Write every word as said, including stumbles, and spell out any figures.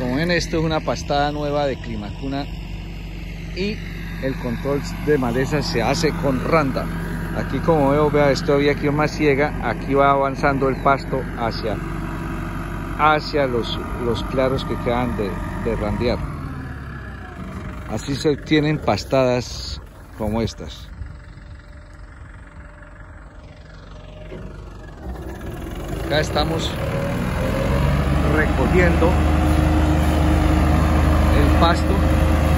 Como ven, esto es una pastada nueva de Climacuna y el control de maleza se hace con randa. Aquí, como veo, vea, esto había aquí más ciega, aquí va avanzando el pasto hacia, hacia los, los claros que quedan de, de randear. Así se obtienen pastadas como estas. Acá estamos recogiendo el pasto